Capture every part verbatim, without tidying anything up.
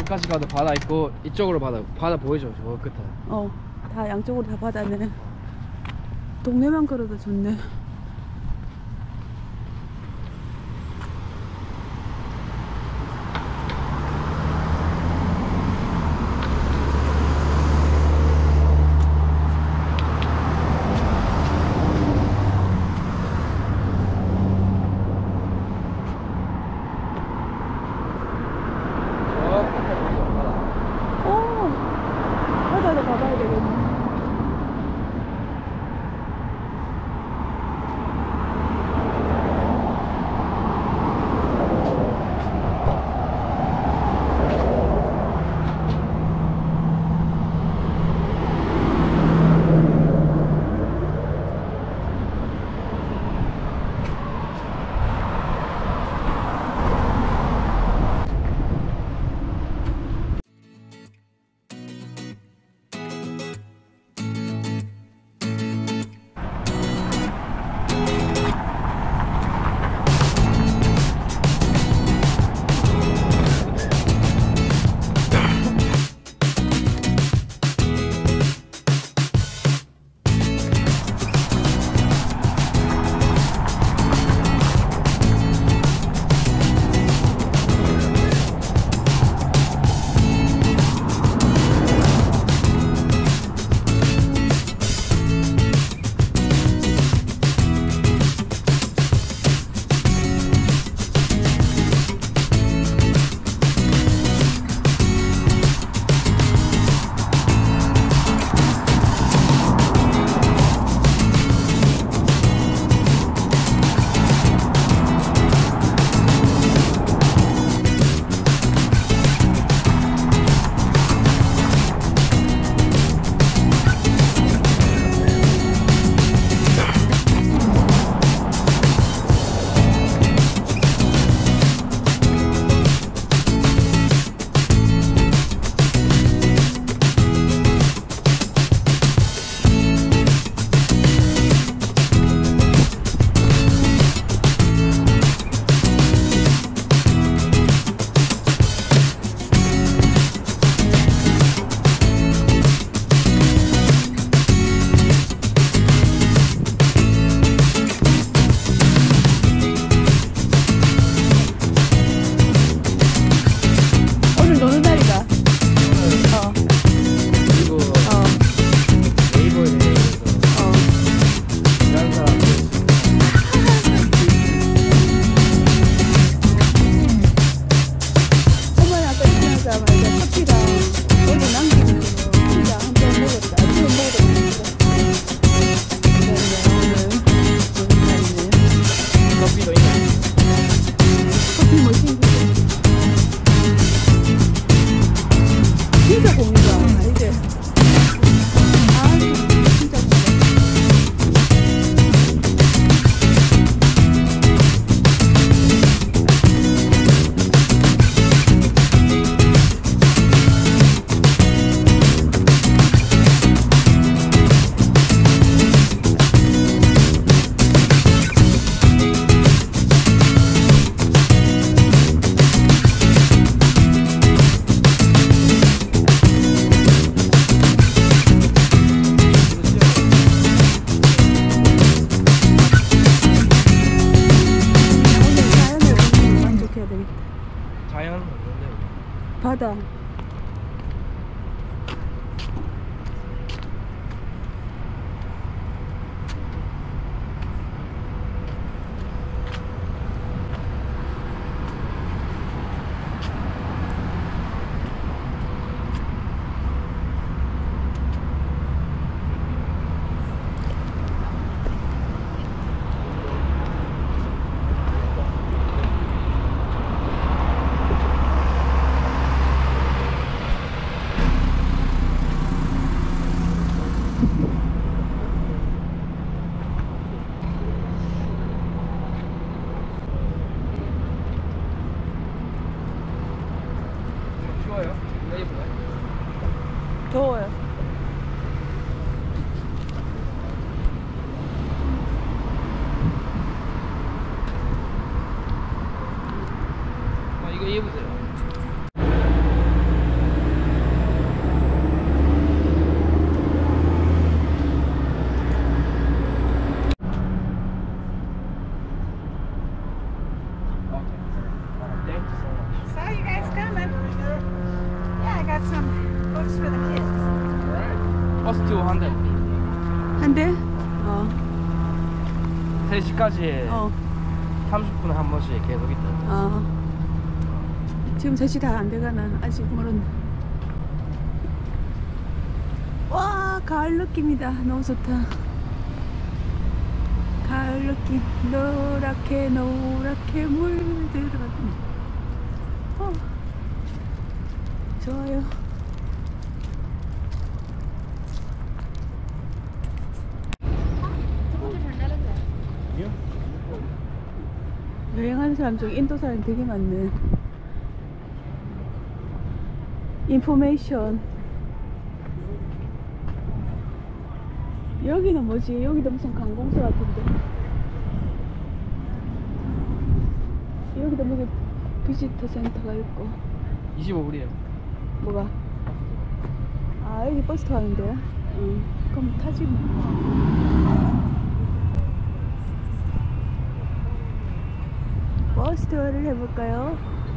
저기까지 가도 바다 있고 이쪽으로 바다 바다 보이죠? 저 끝에. 어, 다 양쪽으로 다 바다네. 동네만 걸어도 좋네. 바다. 더워요. 아, 이거 입으세요. 버스 듀오 한 대. 한 대? 어. 세 시까지 어. 삼십 분에 한 번씩 계속 있다. 어. 지금 세 시 다 안 돼가나 아직 멀었네. 와, 가을 느낌이다. 너무 좋다. 가을 느낌. 노랗게 노랗게 물들어가네. 어. 좋아요. 여행하는 사람 중에 인도 사람 되게 많네. 인포메이션. 여기는 뭐지? 여기도 무슨 관공서 같은데. 여기도 무슨 비지터 센터가 있고. 이십오 불이에요. 뭐가? 아, 여기 버스 타는데? 응. 그럼 타지 뭐. 버스 투어를 해볼까요?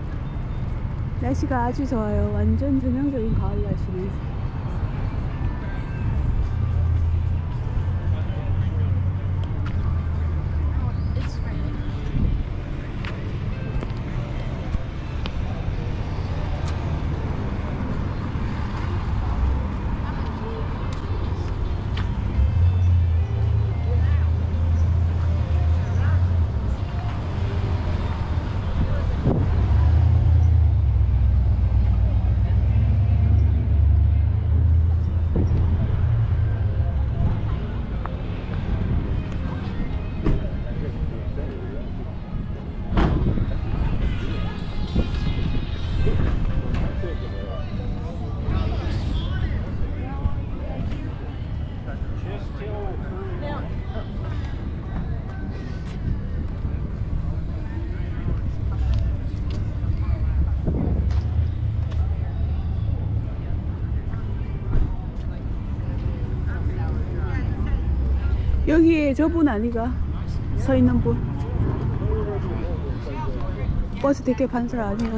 날씨가 아주 좋아요. 완전 전형적인 가을 날씨네. 여기에 저분 아니가? 서 있는 분. 버스 티켓 판사 아니야?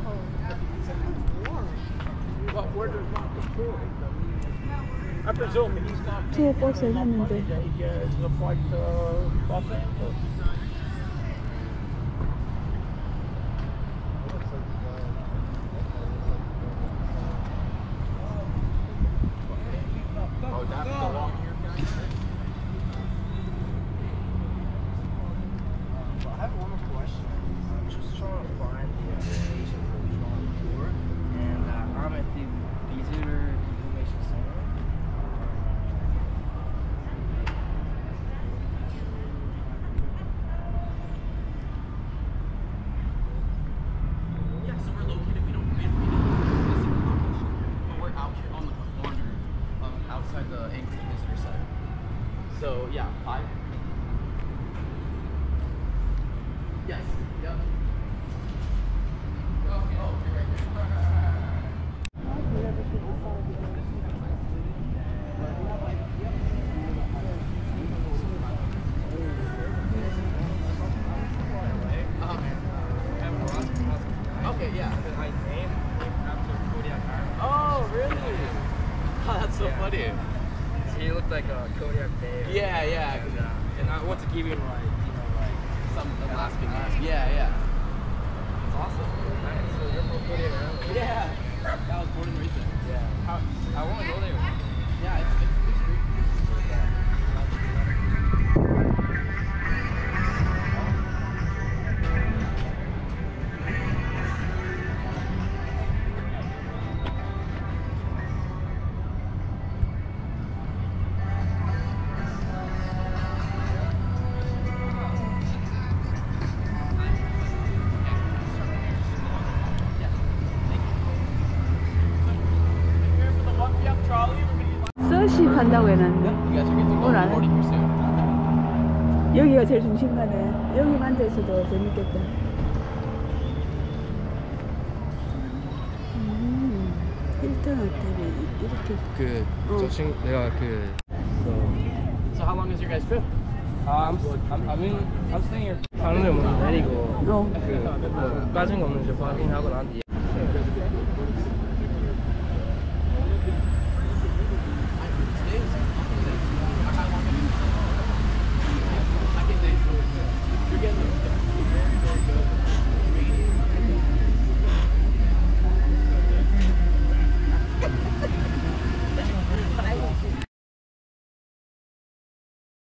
투어 버스 해놨는데. So yeah, five. Yes. Yep. Oh, oh, you're right there. Okay, yeah. My name after Kodiak Island. Oh, really? Oh, that's so yeah. funny. He looked like a Kodiak bear. Yeah, yeah. And, uh, and I want to give him like, you know, like some Alaskan. Alaskan. Yeah, yeah. It's awesome. Nice. So you're from Kodiak Island? Yeah. I was born and raised there. Yeah. How, I want to go there. Yeah, it's it's, it's great. 서시 판다고 해놨네. You guys are getting to go 오늘 안 해. boarding here soon. 여기가 제일 중심가네. 여기만 돼서도 재밌겠다. 음, 힐튼 호텔이 이렇게. 그, 어. 저 친구, 내가 그. So, so how long is your guys' trip? Uh, I'm, I'm, I'm, in, I'm staying here. 방금 내리고 어. 그 뭐, 빠진 거 없는지 확인하고 난 뒤에